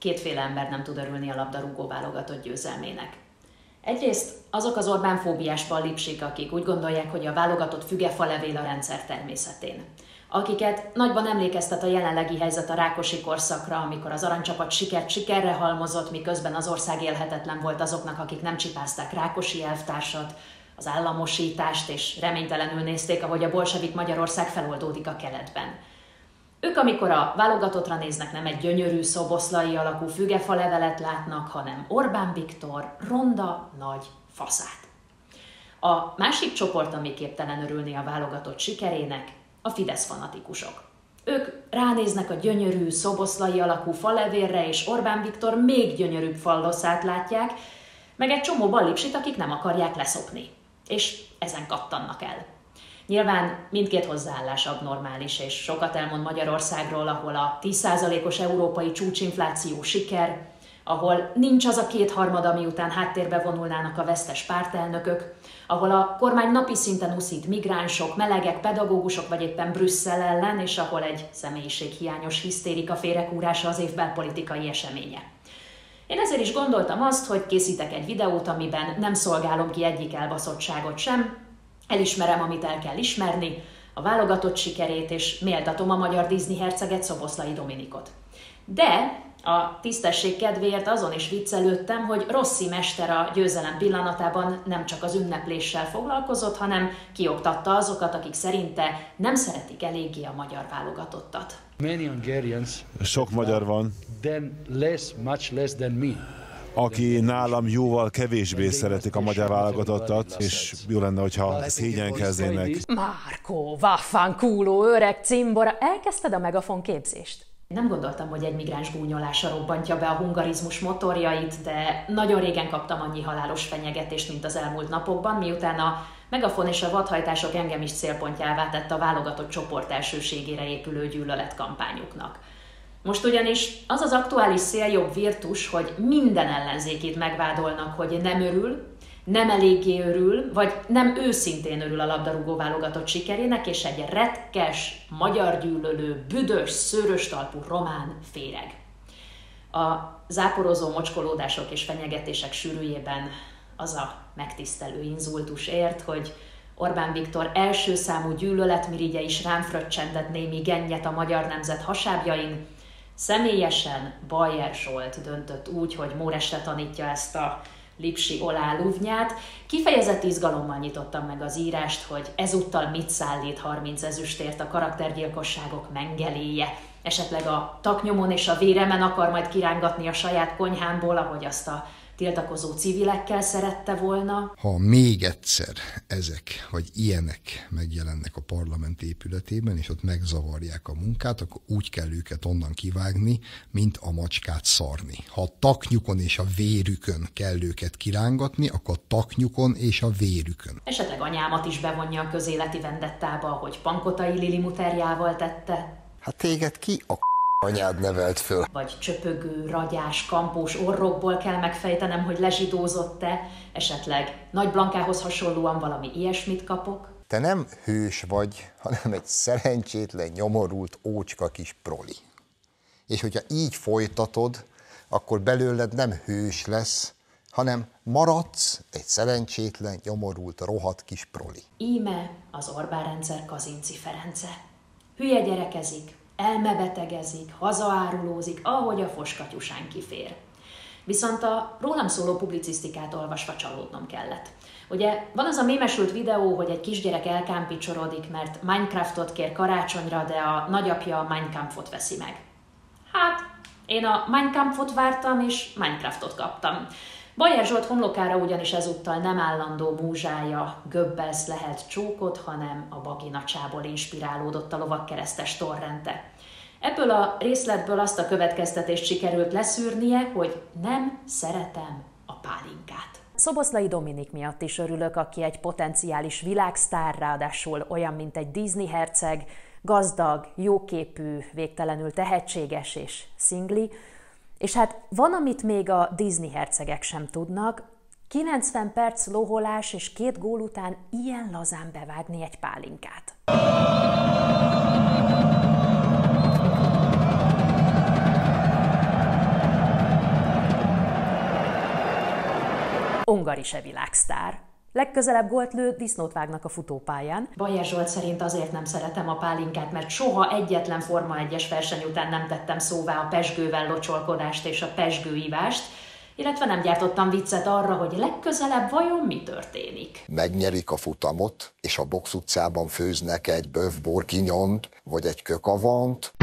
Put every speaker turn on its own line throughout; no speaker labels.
Kétféle ember nem tud örülni a labdarúgó válogatott győzelmének. Egyrészt azok az Orbán-fóbiás pallipsik, akik úgy gondolják, hogy a válogatott fügefalevél a rendszer természetén. Akiket nagyban emlékeztet a jelenlegi helyzet a Rákosi korszakra, amikor az aranycsapat sikert sikerre halmozott, miközben az ország élhetetlen volt azoknak, akik nem csipázták Rákosi elvtársat, az államosítást, és reménytelenül nézték, ahogy a bolsevik Magyarország feloldódik a keletben. Ők, amikor a válogatottra néznek, nem egy gyönyörű szoboszlai alakú fügefalevelet látnak, hanem Orbán Viktor ronda nagy faszát. A másik csoport, ami képtelen örülni a válogatott sikerének, a Fidesz fanatikusok. Ők ránéznek a gyönyörű szoboszlai alakú falevérre, és Orbán Viktor még gyönyörűbb falloszát látják, meg egy csomó ballipsit, akik nem akarják leszokni. És ezen kattannak el. Nyilván mindkét hozzáállás abnormális, és sokat elmond Magyarországról, ahol a 10%-os európai csúcsinfláció siker, ahol nincs az a kétharmad, ami után háttérbe vonulnának a vesztes pártelnökök, ahol a kormány napi szinten uszít migránsok, melegek, pedagógusok vagy éppen Brüsszel ellen, és ahol egy személyiséghiányos hisztérika félrekúrása az év belpolitikai eseménye. Én ezért is gondoltam azt, hogy készítek egy videót, amiben nem szolgálom ki egyik elbaszottságot sem, elismerem, amit el kell ismerni, a válogatott sikerét, és méltatom a magyar Disney herceget, Szoboszlai Dominikot. De a tisztesség kedvéért azon is viccelődtem, hogy Rossi mester a győzelem pillanatában nem csak az ünnepléssel foglalkozott, hanem kioktatta azokat, akik szerinte nem szeretik eléggé a magyar válogatottat.
Sok magyar van, aki nálam jóval kevésbé szeretik a magyar válogatottat, és jó lenne, hogyha szégyenkeznének.
Márkó, vaffankuló, öreg cimbora, elkezdted a megafon képzést?
Nem gondoltam, hogy egy migráns gúnyolása robbantja be a hungarizmus motorjait, de nagyon régen kaptam annyi halálos fenyegetést, mint az elmúlt napokban, miután a megafon és a vadhajtások engem is célpontjává tett a válogatott csoport elsőségére épülő gyűlöletkampányuknak. Most ugyanis az az aktuális széljobb virtus, hogy minden ellenzékét megvádolnak, hogy nem örül, nem eléggé örül, vagy nem őszintén örül a labdarúgó válogatott sikerének, és egy retkes, magyar gyűlölő, büdös, szőrös talpú román féreg. A záporozó mocskolódások és fenyegetések sűrűjében az a megtisztelő inzultus ért, hogy Orbán Viktor első számú gyűlöletmirigye is rám fröccsentett némi gennyet a magyar nemzet hasábjain. Személyesen Bajer Zsolt döntött úgy, hogy Móresre tanítja ezt a lipsi oláluvnyát. Kifejezett izgalommal nyitottam meg az írást, hogy ezúttal mit szállít 30 ezüstért a karaktergyilkosságok mengeléje. Esetleg a taknyomon és a véremen akar majd kirángatni a saját konyhámból, ahogy azt a tiltakozó civilekkel szerette volna.
Ha még egyszer ezek, vagy ilyenek megjelennek a parlament épületében, és ott megzavarják a munkát, akkor úgy kell őket onnan kivágni, mint a macskát szarni. Ha a taknyukon és a vérükön kell őket kirángatni, akkor a taknyukon és a vérükön.
Esetleg anyámat is bevonja a közéleti vendettába, ahogy Pankotai Lili muterjával tette.
Hát téged ki a anyád nevelt föl?
Vagy csöpögő, ragyás, kampós orrokból kell megfejtenem, hogy lezsidózott-e, esetleg Nagy Blankához hasonlóan valami ilyesmit kapok.
Te nem hős vagy, hanem egy szerencsétlen, nyomorult, ócska kis proli. És hogyha így folytatod, akkor belőled nem hős lesz, hanem maradsz egy szerencsétlen, nyomorult, rohadt kis proli.
Íme az Orbán rendszer Kazinczy Ference. Hülye gyerekezik, elmebetegezik, hazaárulózik, ahogy a foskatyusán kifér. Viszont a rólam szóló publicisztikát olvasva csalódnom kellett. Ugye van az a mémesült videó, hogy egy kisgyerek elkámpicsorodik, mert Minecraftot kér karácsonyra, de a nagyapja a Mein Kampfot veszi meg. Hát, én a Mein Kampfot vártam, és Minecraftot kaptam. Bajer Zsolt homlokára ugyanis ezúttal nem állandó múzsája, Goebbels lehelt csókot, hanem a baginacsából inspirálódott a lovagkeresztes torrente. Ebből a részletből azt a következtetést sikerült leszűrnie, hogy nem szeretem a pálinkát.
Szoboszlai Dominik miatt is örülök, aki egy potenciális világsztár, ráadásul olyan, mint egy Disney herceg, gazdag, jóképű, végtelenül tehetséges és szingli. És hát van, amit még a Disney hercegek sem tudnak, 90 perc loholás és 2 gól után ilyen lazán bevágni egy pálinkát. Ungari se világsztár. Legközelebb gólt lő, disznót vágnak a futópályán.
Bajer Zsolt szerint azért nem szeretem a pálinkát, mert soha egyetlen Forma 1-es verseny után nem tettem szóvá a pezsgővel locsolkodást és a pezsgőívást, illetve nem gyártottam viccet arra, hogy legközelebb vajon mi történik.
Megnyerik a futamot, és a box utcában főznek egy bœuf bourguignont, vagy egy kökavant.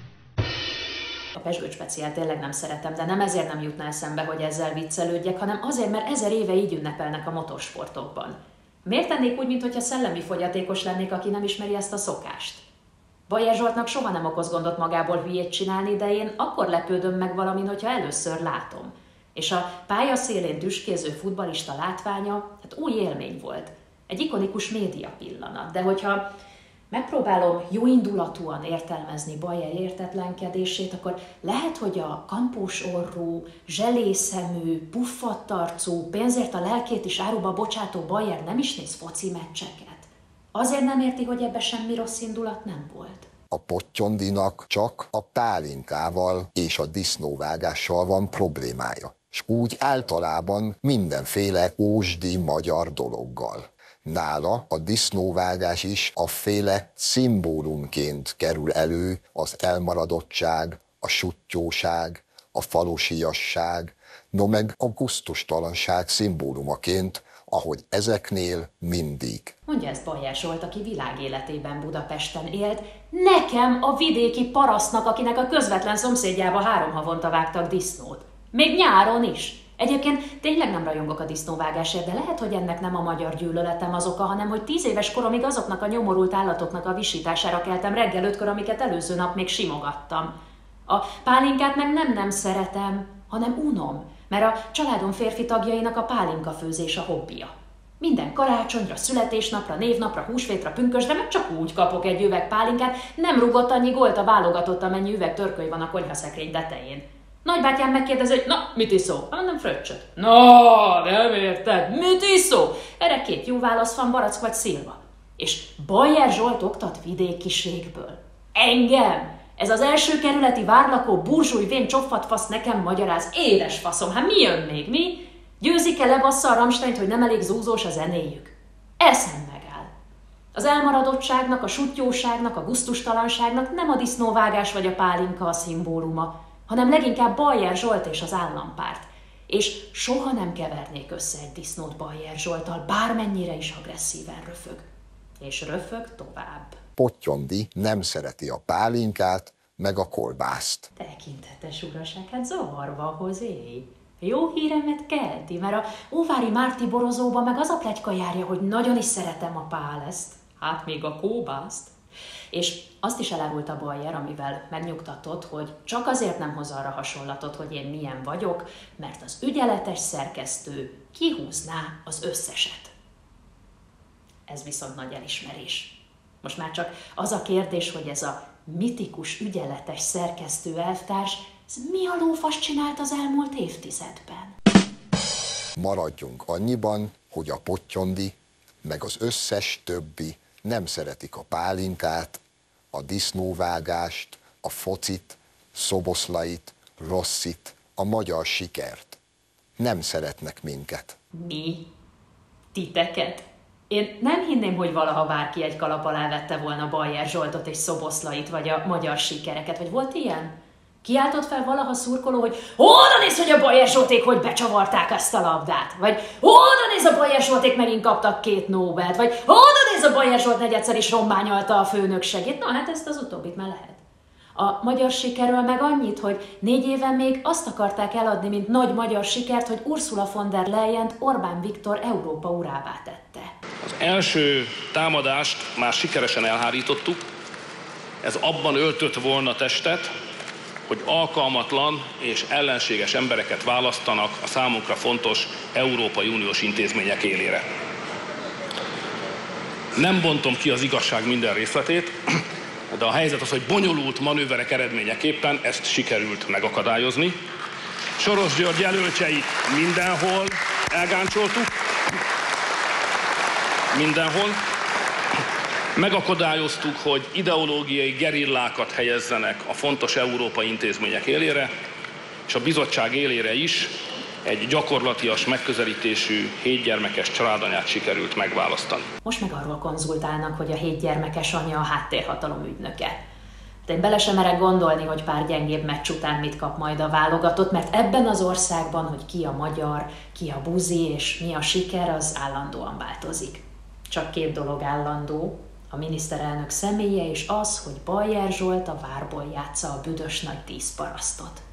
A pezsgőt speciál tényleg nem szeretem, de nem ezért nem jutna eszembe, hogy ezzel viccelődjek, hanem azért, mert 1000 éve így ünnepelnek a motorsportokban. Miért tennék úgy, mintha szellemi fogyatékos lennék, aki nem ismeri ezt a szokást? Bajer Zsoltnak soha nem okoz gondot magából hülyét csinálni, de én akkor lepődöm meg valamin, hogyha először látom. És a pálya szélén tüskéző futballista látványa, hát új élmény volt. Egy ikonikus média pillanat, de hogyha megpróbálom jóindulatúan értelmezni Bajer értetlenkedését, akkor lehet, hogy a kampós orrú, zselészemű, puffadt arcú, pénzért a lelkét is áruba bocsátó Bajer nem is néz foci meccseket. Azért nem érti, hogy ebbe semmi rossz indulat nem volt.
A Pottyondinak csak a pálinkával és a disznóvágással van problémája. És úgy általában mindenféle ósdi magyar dologgal. Nála a disznóvágás is afféle szimbólumként kerül elő az elmaradottság, a suttyóság, a falusiasság, no meg a gusztustalanság szimbólumaként, ahogy ezeknél mindig.
Mondja ezt Bajer Zsolt, aki világéletében Budapesten élt, nekem a vidéki parasztnak, akinek a közvetlen szomszédjába 3 havonta vágtak disznót. Még nyáron is. Egyébként tényleg nem rajongok a disznóvágásért, de lehet, hogy ennek nem a magyar gyűlöletem az oka, hanem hogy 10 éves koromig azoknak a nyomorult állatoknak a visítására keltem reggel 5-kor, amiket előző nap még simogattam. A pálinkát meg nem szeretem, hanem unom, mert a családom férfi tagjainak a pálinkafőzés a hobbija. Minden karácsonyra, születésnapra, névnapra, húsvétra, pünkösdre meg csak úgy kapok egy üveg pálinkát, nem rúgott annyi gólt a válogatott, amennyi üveg törköly van a konyhaszekrény tetején. Nagybátyám megkérdezi, hogy na, mit iszol? Mondom, fröccsöt. Na, nem érted, mit iszol? Erre 2 jó válasz van, barack vagy szilva. És Bajer Zsolt oktat vidékiségből. Engem? Ez az első kerületi várlakó burzsúj vén csoffatfasz nekem magyaráz. Édes faszom, hát mi jön még, mi? Győzik-e lebassza a Rammsteint, hogy nem elég zúzós a zenéjük? Eszem megáll. Az elmaradottságnak, a suttyóságnak, a gusztustalanságnak nem a disznóvágás vagy a pálinka a szimbóluma, hanem leginkább Bajer Zsolt és az állampárt. És soha nem kevernék össze egy disznót Bajer Zsolttal, bármennyire is agresszíven röfög. És röfög tovább.
Pottyondi nem szereti a pálinkát, meg a kolbászt.
Tekintetes uraság, hát zavarba hoz éj. Jó híremet kelti, mert a óvári Márti borozóba meg az a pletyka járja, hogy nagyon is szeretem a páleszt, hát még a kóbászt. És azt is elárulta Bajer, amivel megnyugtatott, hogy csak azért nem hoz arra hasonlatot, hogy én milyen vagyok, mert az ügyeletes szerkesztő kihúzná az összeset. Ez viszont nagy elismerés. Most már csak az a kérdés, hogy ez a mitikus, ügyeletes szerkesztő elvtárs, ez mi a lófasz csinált az elmúlt évtizedben?
Maradjunk annyiban, hogy a Pottyondi, meg az összes többi nem szeretik a pálinkát, a disznóvágást, a focit, Szoboszlait, Rosszit, a magyar sikert. Nem szeretnek minket.
Mi? Titeket? Én nem hinném, hogy valaha bárki egy kalap alá vette volna Bajer Zsoltot és Szoboszlait, vagy a magyar sikereket, vagy volt ilyen? Kiáltott fel valaha szurkoló, hogy oda néz, hogy a Bajer Zsolték hogy becsavarták ezt a labdát, vagy oda néz, a Bajer Zsolték megint kaptak 2 Nobelt, vagy oda néz, a Bajer Zsolt negyedszer is rombányolta a főnökségét. Na hát ezt az utóbbit már lehet. A magyar sikerről meg annyit, hogy 4 éven még azt akarták eladni, mint nagy magyar sikert, hogy Ursula von der Leyent Orbán Viktor Európa urává tette.
Az első támadást már sikeresen elhárítottuk. Ez abban öltött volna testet, hogy alkalmatlan és ellenséges embereket választanak a számunkra fontos Európai Uniós intézmények élére. Nem bontom ki az igazság minden részletét, de a helyzet az, hogy bonyolult manőverek eredményeképpen ezt sikerült megakadályozni. Soros György jelöltjeit mindenhol elgáncsoltuk, mindenhol. Megakadályoztuk, hogy ideológiai gerillákat helyezzenek a fontos európai intézmények élére, és a bizottság élére is egy gyakorlatias megközelítésű 7 gyermekes családanyát sikerült megválasztani.
Most meg arról konzultálnak, hogy a 7 gyermekes anya a háttérhatalom ügynöke. De én bele sem merek gondolni, hogy pár gyengébb meccs után mit kap majd a válogatott, mert ebben az országban, hogy ki a magyar, ki a buzi és mi a siker, az állandóan változik. Csak 2 dolog állandó, a miniszterelnök személye és az, hogy Bajer Zsolt a várból játsza a büdös nagy 10 parasztot.